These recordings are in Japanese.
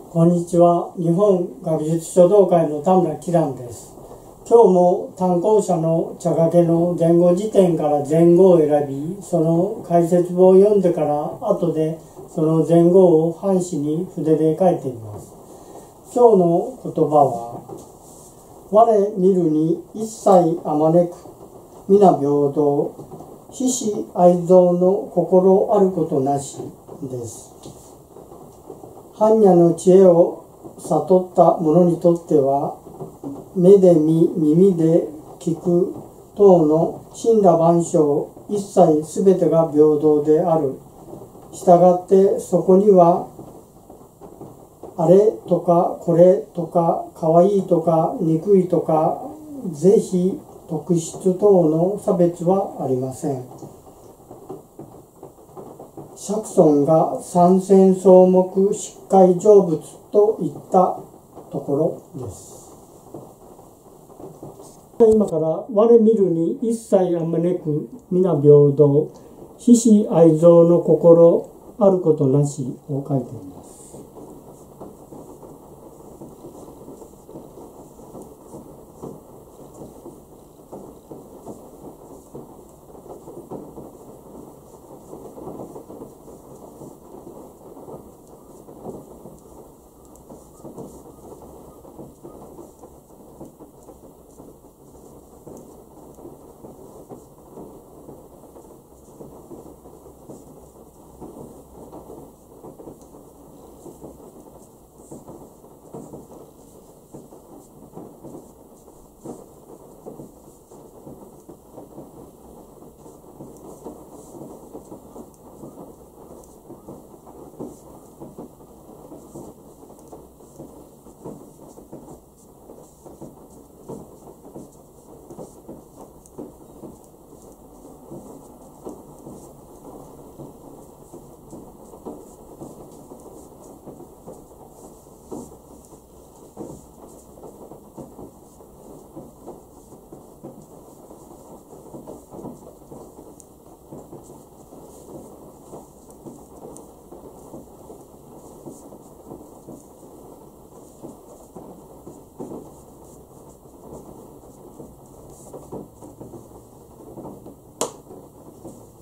こんにちは。日本学術書道会の田村きらんです。今日も単行者の茶掛けの前後辞典から前後を選び、その解説文を読んでから後でその前後を半紙に筆で書いています。今日の言葉は、我見るに一切あまねく皆平等、死死愛憎の心あることなしです。般若の知恵を悟った者にとっては、目で見、耳で聞く等の森羅万象、一切すべてが平等である。したがってそこには、あれとかこれとかかわいいとか憎いとか是非特質等の差別はありません。釈尊が三千草木執界成仏といったところです。今から我見るに一切あまねく皆平等、死死愛憎の心あることなしを書いています。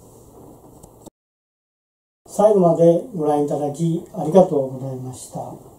最後までご覧いただきありがとうございました。